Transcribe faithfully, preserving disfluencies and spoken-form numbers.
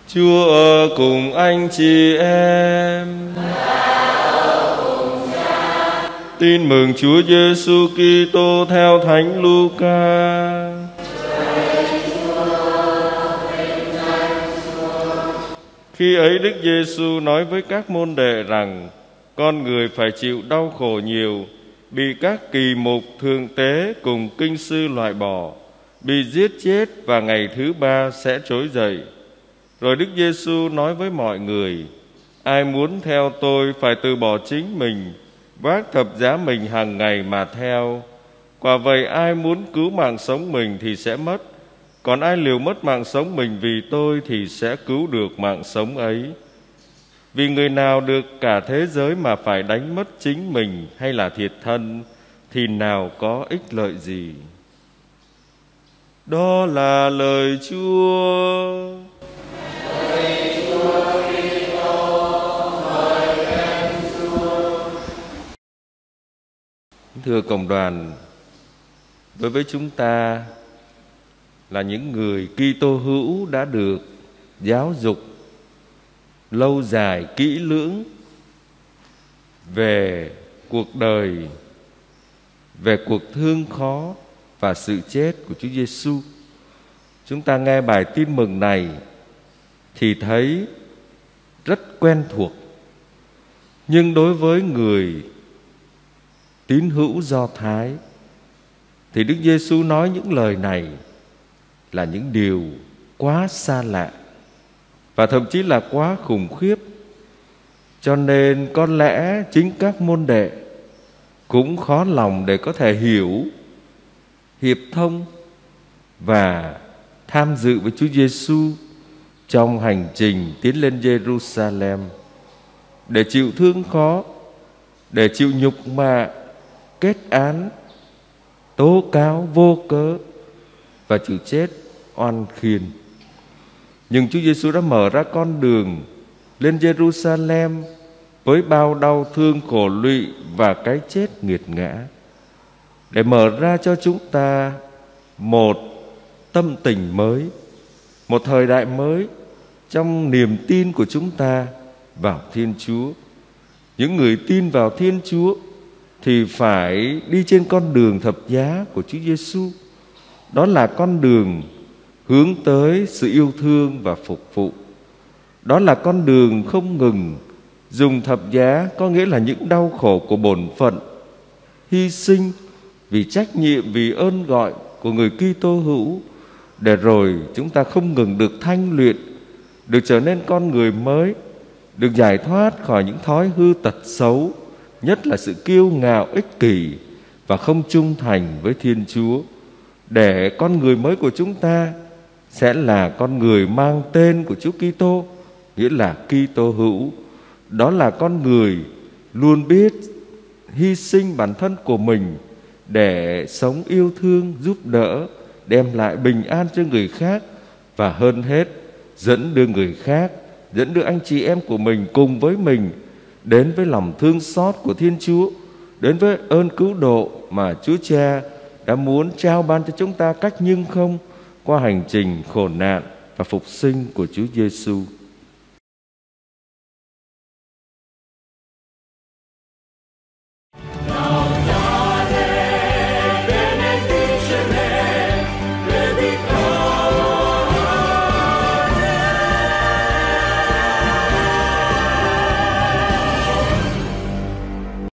Chúa ở cùng anh chị em. Tin mừng Chúa Giêsu Kitô theo Thánh Luca. Khi ấy Đức Giêsu nói với các môn đệ rằng con người phải chịu đau khổ nhiều, bị các kỳ mục thượng tế cùng kinh sư loại bỏ, bị giết chết và ngày thứ ba sẽ trỗi dậy. Rồi Đức Giêsu nói với mọi người: ai muốn theo tôi phải từ bỏ chính mình, vác thập giá mình hàng ngày mà theo. Quả vậy ai muốn cứu mạng sống mình thì sẽ mất, còn ai liều mất mạng sống mình vì tôi thì sẽ cứu được mạng sống ấy. Vì người nào được cả thế giới mà phải đánh mất chính mình hay là thiệt thân thì nào có ích lợi gì. Đó là lời Chúa. Thưa cộng đoàn, đối với chúng ta là những người Kitô hữu đã được giáo dục lâu dài kỹ lưỡng về cuộc đời, về cuộc thương khó và sự chết của Chúa Giêsu, chúng ta nghe bài tin mừng này thì thấy rất quen thuộc. Nhưng đối với người tín hữu Do Thái thì Đức Giêsu nói những lời này là những điều quá xa lạ và thậm chí là quá khủng khiếp. Cho nên có lẽ chính các môn đệ cũng khó lòng để có thể hiểu, hiệp thông và tham dự với Chúa Giêsu trong hành trình tiến lên Jerusalem để chịu thương khó, để chịu nhục mạ, kết án, tố cáo vô cớ và chịu chết oan khiên. Nhưng Chúa Giêsu đã mở ra con đường lên Jerusalem với bao đau thương khổ lụy và cái chết nghiệt ngã, để mở ra cho chúng ta một tâm tình mới, một thời đại mới trong niềm tin của chúng ta vào Thiên Chúa. Những người tin vào Thiên Chúa thì phải đi trên con đường thập giá của Chúa Giêsu. Đó là con đường hướng tới sự yêu thương và phục vụ. Đó là con đường không ngừng dùng thập giá, có nghĩa là những đau khổ của bổn phận, hy sinh vì trách nhiệm, vì ơn gọi của người Kitô hữu, để rồi chúng ta không ngừng được thanh luyện, được trở nên con người mới, được giải thoát khỏi những thói hư tật xấu, nhất là sự kiêu ngạo, ích kỷ và không trung thành với Thiên Chúa. Để con người mới của chúng ta sẽ là con người mang tên của Chúa Kitô, nghĩa là Kitô hữu. Đó là con người luôn biết hy sinh bản thân của mình để sống yêu thương, giúp đỡ, đem lại bình an cho người khác, và hơn hết dẫn đưa người khác, dẫn đưa anh chị em của mình cùng với mình đến với lòng thương xót của Thiên Chúa, đến với ơn cứu độ mà Chúa Cha đã muốn trao ban cho chúng ta cách nhưng không qua hành trình khổ nạn và phục sinh của Chúa Giêsu.